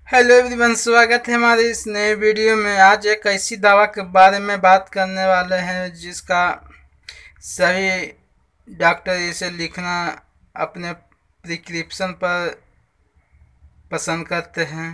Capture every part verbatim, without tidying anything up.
Hello everyone, स्वागत है हमारे इस नए वीडियो में। आज एक ऐसी दवा के बारे में बात करने वाले हैं जिसका सभी डॉक्टर इसे लिखना अपने प्रिस्क्रिप्शन पर पसंद करते हैं।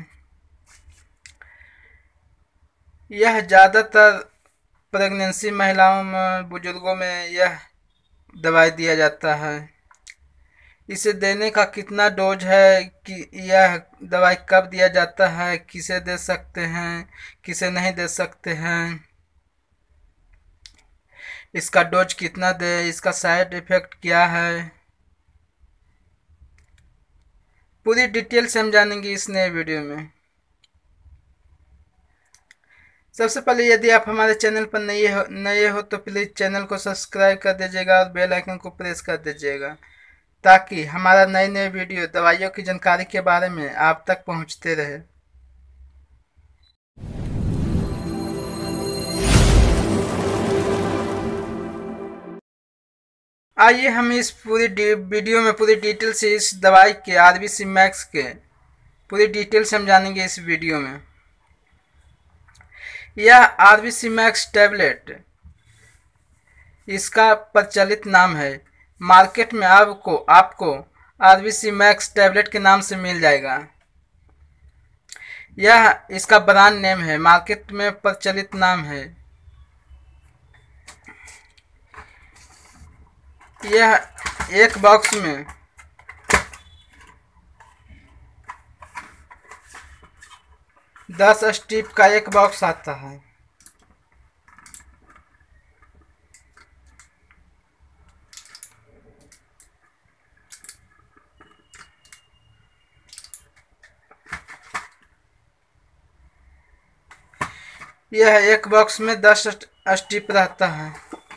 यह ज़्यादातर प्रेगनेंसी महिलाओं में, बुजुर्गों में यह दवाई दिया जाता है। इसे देने का कितना डोज है, कि यह दवाई कब दिया जाता है, किसे दे सकते हैं, किसे नहीं दे सकते हैं, इसका डोज कितना दे, इसका साइड इफेक्ट क्या है, पूरी डिटेल से हम जानेंगे इस नए वीडियो में। सबसे पहले यदि आप हमारे चैनल पर नए हो नए हो तो प्लीज़ चैनल को सब्सक्राइब कर दीजिएगा और बेल आइकन को प्रेस कर दीजिएगा ताकि हमारा नए नए वीडियो दवाइयों की जानकारी के बारे में आप तक पहुंचते रहे। आइए हम इस पूरी वीडियो में पूरी डिटेल से इस दवाई के आरबीसी मैक्स के पूरी डिटेल से हम जानेंगे इस वीडियो में। यह आरबीसी मैक्स टैबलेट इसका प्रचलित नाम है। मार्केट में आपको आपको आरबीसी मैक्स टैबलेट के नाम से मिल जाएगा। यह इसका ब्रांड नेम है, मार्केट में प्रचलित नाम है। यह एक बॉक्स में दस स्ट्रिप का एक बॉक्स आता है। यह एक बॉक्स में दस स्ट्रिप रहता है।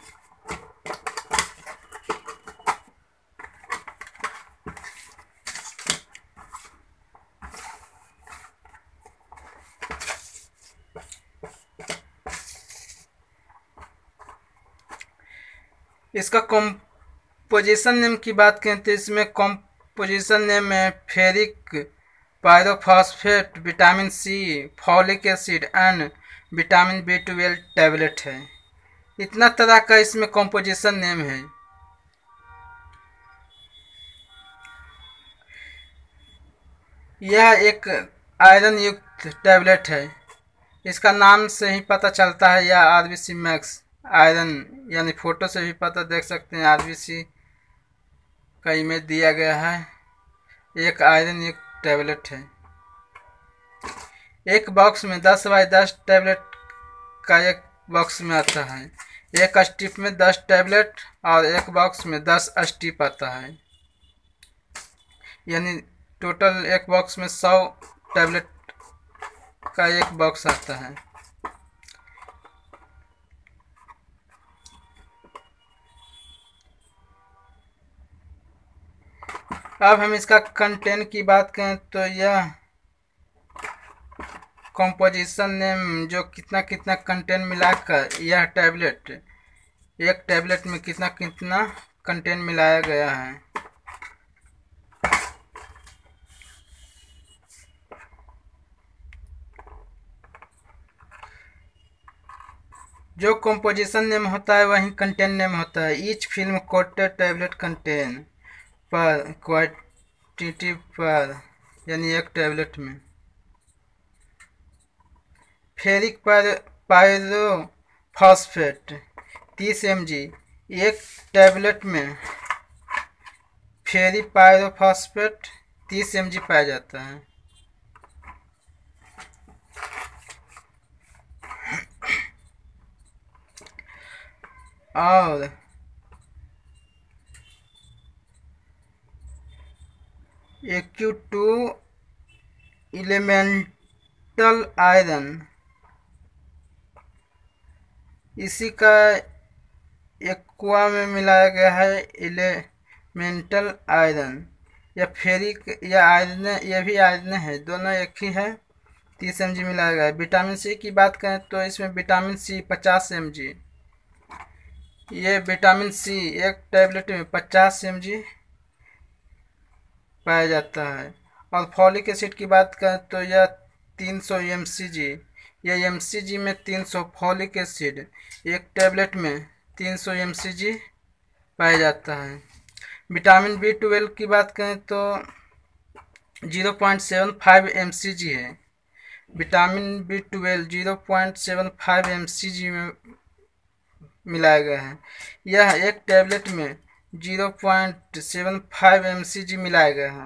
इसका कॉम्पोजिशन नेम की बात करें तो इसमें कॉम्पोजिशन नेम में ferric pyrophosphate, vitamin C, folic acid and vitamin B twelve tablet है। इतना तरह का इसमें कॉम्पोजिशन नेम है। यह एक आयरन युक्त टैबलेट है। इसका नाम से ही पता चलता है। यह आरबीसी मैक्स आयरन, यानी फोटो से भी पता देख सकते हैं, आरबीसी का इमेज दिया गया है। एक आयरन युक्त टैबलेट है। एक बॉक्स में दस बाई दस टैबलेट का एक बॉक्स में आता है। एक स्ट्रिप में दस टैबलेट और एक बॉक्स में दस स्ट्रिप आता है, यानी टोटल एक बॉक्स में सौ टैबलेट का एक बॉक्स आता है। अब हम इसका कंटेंट की बात करें तो यह कॉम्पोजिशन नेम जो कितना कितना कंटेंट मिलाकर यह टैबलेट, एक टैबलेट में कितना कितना कंटेंट मिलाया गया है। जो कॉम्पोजिशन नेम होता है वही कंटेंट नेम होता है। Each film coated tablet contain पर क्वांटिटी पर, यानी एक टैबलेट में फेरिक पर पायरोफॉस्फेट तीस एम जी, एक टैबलेट में फेरी पायरोफॉस्फेट तीस एम जी पाया जाता है। और एक्यू टू एलिमेंटल आयरन, इसी का एक्वा में मिलाया गया है एलिमेंटल आयरन। या फेरिक या आयरन, यह भी आयरन है, दोनों एक ही है। तीस एम जी मिलाया गया है। विटामिन सी की बात करें तो इसमें विटामिन सी पचास एम जी, ये विटामिन सी एक टैबलेट में पचास एम जी पाया जाता है। और फॉलिक एसिड की बात करें तो यह तीन सौ एम सी जी या एम सी जी में तीन सौ फॉलिक एसिड एक टैबलेट में तीन सौ एम सी जी पाया जाता है। विटामिन बी ट्वेल्व की बात करें तो zero point seven five M C G है। Vitamin B twelve zero point seven five M C G में मिलाया गया है। यह एक टैबलेट में zero point seven five M C G मिलाया गया है।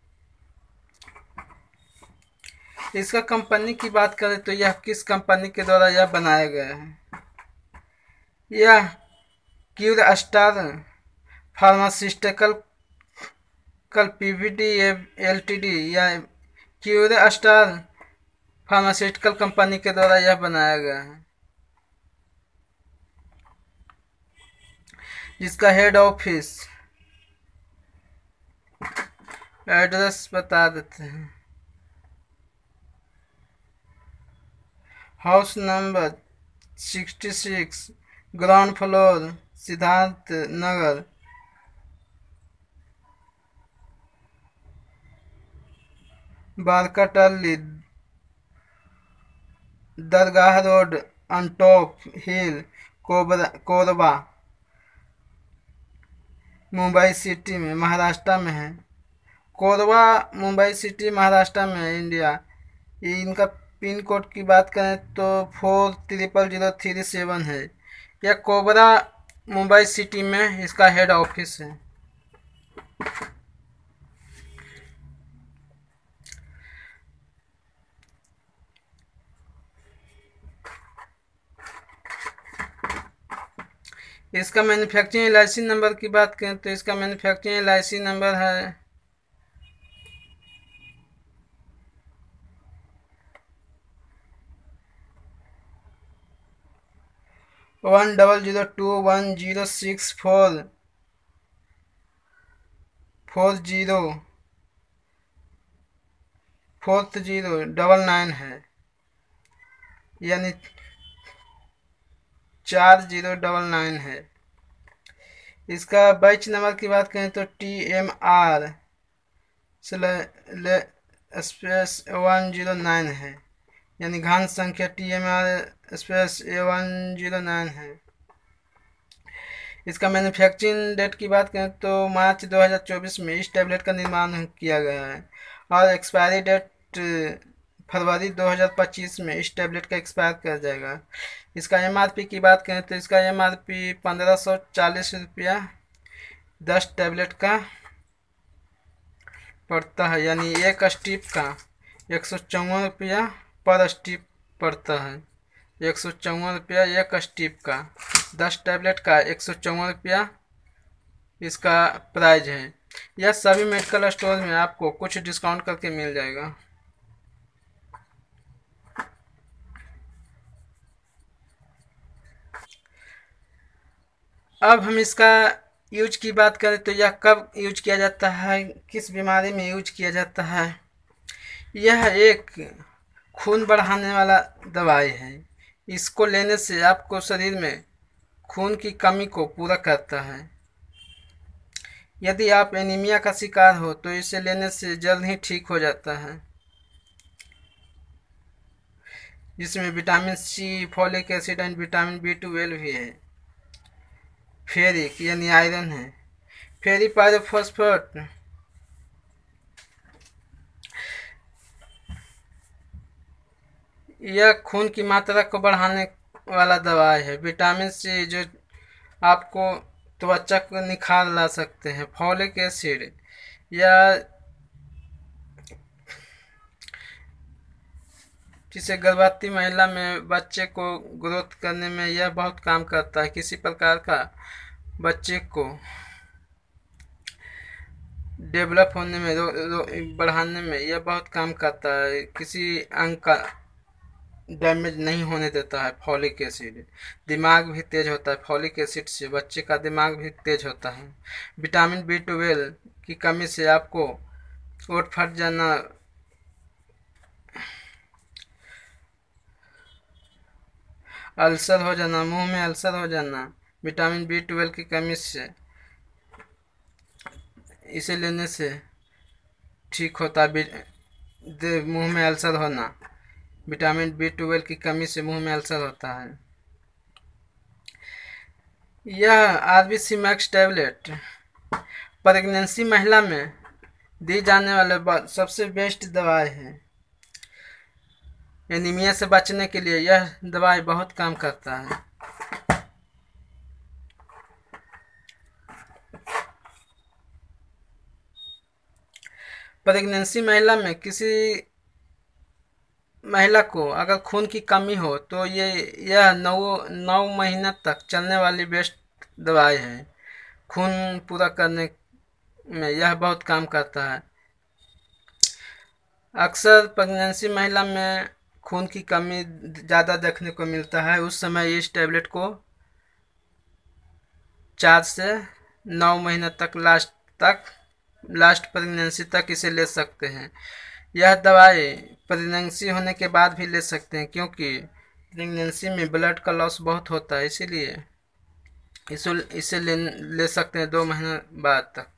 इसका कंपनी की बात करें तो यह किस कंपनी के द्वारा यह बनाया गया है? यह क्यूर स्टार फार्मास्यूटिकल कल पीवीडी एलटीडी या क्यूर स्टार फार्मास्यूटिकल कंपनी के द्वारा यह बनाया गया है, जिसका हेड ऑफिस एड्रेस बता देते हैं। House number sixty six, ground floor, Siddharth Nagar, Barkatalli, Dargah road, Antop hill, Korba, Mumbai city में, महाराष्ट्र में है। कोरबा मुंबई सिटी महाराष्ट्र में है, इंडिया। ये इनका पिन कोड की बात करें तो four triple zero three seven है। यह कोबरा मुंबई सिटी में इसका हेड ऑफिस है। इसका manufacturing L I C number की बात करें तो इसका manufacturing L I C number है one double zero two one zero six four four zero fourth zero double nine है, यानी चार जीरो डबल नाइन है। इसका बैच नंबर की बात करें तो T M R space one zero nine है, यानी घान संख्या T M R space A one zero nine है। इसका मैन्युफैक्चरिंग डेट की बात करें तो मार्च दो हज़ार चौबीस में इस टैबलेट का निर्माण किया गया है और एक्सपायरी डेट फरवरी दो हज़ार पच्चीस में इस टैबलेट का एक्सपायर कर जाएगा। इसका एमआरपी की बात करें तो इसका एमआरपी पंद्रह सौ चालीस रुपया दस टैबलेट का पड़ता है, यानी एक स्टिप का एक सौ चौवन रुपया पर स्टिप पड़ता है। एक सौ चौवन रुपया एक स्टिप का, दस टैबलेट का एक सौ चौवन रुपया इसका प्राइस है। यह सभी मेडिकल स्टोर में आपको कुछ डिस्काउंट करके मिल जाएगा। अब हम इसका यूज की बात करें तो यह कब यूज किया जाता है, किस बीमारी में यूज किया जाता है। यह एक खून बढ़ाने वाला दवाई है। इसको लेने से आपको शरीर में खून की कमी को पूरा करता है। यदि आप एनीमिया का शिकार हो तो इसे लेने से जल्द ही ठीक हो जाता है, जिसमें vitamin C, folic acid and vitamin B twelve भी है। फेरिक यानी आयरन है। फेरी पायरोफॉस्फेट यह खून की मात्रा को बढ़ाने वाला दवाई है। विटामिन सी जो आपको त्वचा को निखार ला सकते हैं। फॉलिक एसिड या जिसे गर्भवती महिला में बच्चे को ग्रोथ करने में यह बहुत काम करता है। किसी प्रकार का बच्चे को डेवलप होने में रो, रो, बढ़ाने में यह बहुत काम करता है। किसी अंग का डैमेज नहीं होने देता है। फॉलिक एसिड दिमाग भी तेज होता है। फॉलिक एसिड से बच्चे का दिमाग भी तेज होता है। विटामिन बी ट्वेल्व की कमी से आपको ओट फट जाना, अल्सर हो जाना, मुंह में अल्सर हो जाना विटामिन बी ट्वेल्व की कमी से इसे लेने से ठीक होता है। मुंह में अल्सर होना विटामिन बी ट्वेल्व की कमी से मुंह में अल्सर होता है। यह आरबीसी मैक्स टैबलेट प्रेगनेंसी महिला में दी जाने वाले सबसे बेस्ट दवाई है। एनीमिया से बचने के लिए यह दवाई बहुत काम करता है। प्रेगनेंसी महिला में किसी महिला को अगर खून की कमी हो तो ये यह नौ नौ महीना तक चलने वाली बेस्ट दवाई है। खून पूरा करने में यह बहुत काम करता है। अक्सर प्रेगनेंसी महिला में खून की कमी ज़्यादा देखने को मिलता है। उस समय इस टैबलेट को चार से नौ महीने तक लास्ट तक लास्ट प्रेगनेंसी तक इसे ले सकते हैं। यह दवाई प्रेगनेंसी होने के बाद भी ले सकते हैं, क्योंकि प्रेगनेंसी में ब्लड का लॉस बहुत होता है, इसीलिए इसे इसे ले ले सकते हैं दो महीने बाद तक।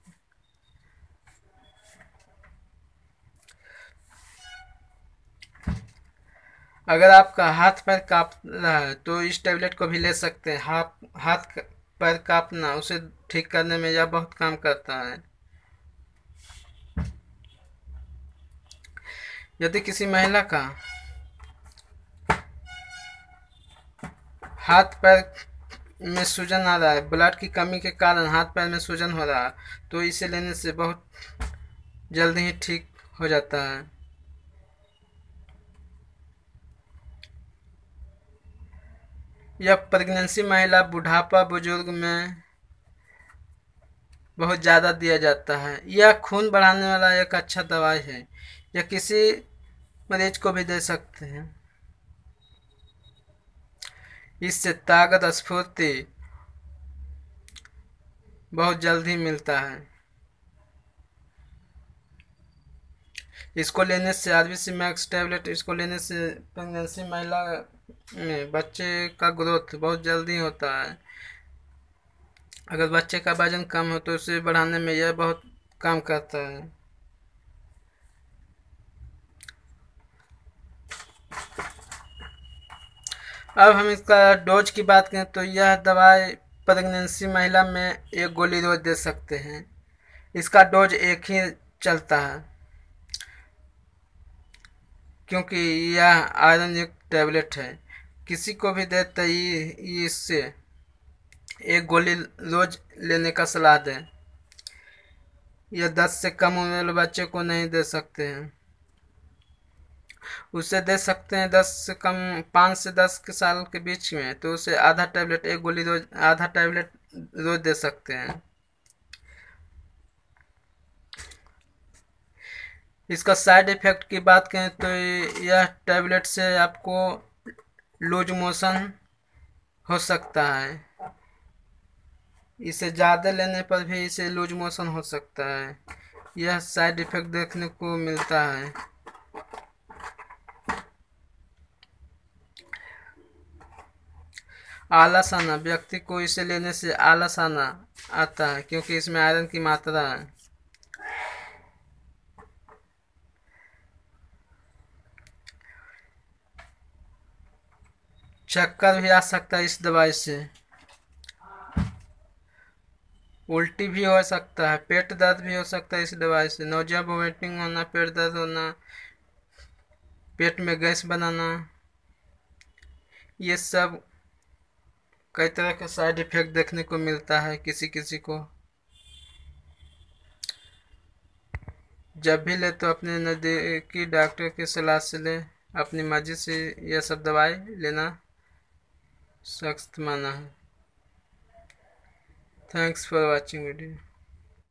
अगर आपका हाथ पैर काँप रहा है तो इस टैबलेट को भी ले सकते हैं। हाथ हाथ पैर काँपना उसे ठीक करने में यह बहुत काम करता है। यदि किसी महिला का हाथ पैर में सूजन आ रहा है, ब्लड की कमी के कारण हाथ पैर में सूजन हो रहा है, तो इसे लेने से बहुत जल्दी ही ठीक हो जाता है। यह प्रेगनेंसी महिला, बुढ़ापा, बुजुर्ग में बहुत ज़्यादा दिया जाता है। यह खून बढ़ाने वाला एक अच्छा दवाई है। यह किसी मरीज को भी दे सकते हैं। इससे ताकत, स्फूर्ति बहुत जल्दी मिलता है। इसको लेने से आरबीसी मैक्स टैबलेट इसको लेने से प्रेगनेंसी महिला में बच्चे का ग्रोथ बहुत जल्दी होता है। अगर बच्चे का वजन कम हो तो उसे बढ़ाने में यह बहुत काम करता है। अब हम इसका डोज की बात करें तो यह दवाई प्रेगनेंसी महिला में एक गोली रोज दे सकते हैं। इसका डोज एक ही चलता है, क्योंकि यह आयरन युक्त टैबलेट है। किसी को भी दे तो इससे एक गोली रोज लेने का सलाह दें। यह दस से कम उम्र वाले बच्चे को नहीं दे सकते हैं। उसे दे सकते हैं दस से कम पाँच से दस के साल के बीच में, तो उसे आधा टैबलेट एक गोली रोज आधा टैबलेट रोज दे सकते हैं। इसका साइड इफ़ेक्ट की बात करें तो यह टैबलेट से आपको लूज मोशन हो सकता है। इसे ज़्यादा लेने पर भी इसे लूज मोशन हो सकता है। यह साइड इफ़ेक्ट देखने को मिलता है। आलस आना, व्यक्ति को इसे लेने से आलस आना आता है, क्योंकि इसमें आयरन की मात्रा है। चक्कर भी आ सकता है इस दवाई से। उल्टी भी हो सकता है, पेट दर्द भी हो सकता है इस दवाई से। नोजिया, वोमिटिंग होना, पेट दर्द होना, पेट में गैस बनाना, ये सब कई तरह के साइड इफ़ेक्ट देखने को मिलता है किसी किसी को। जब भी ले तो अपने नज़दीकी डॉक्टर की सलाह से ले। अपनी मर्जी से यह सब दवाई लेना सख्त माना है। Thanks for watching video.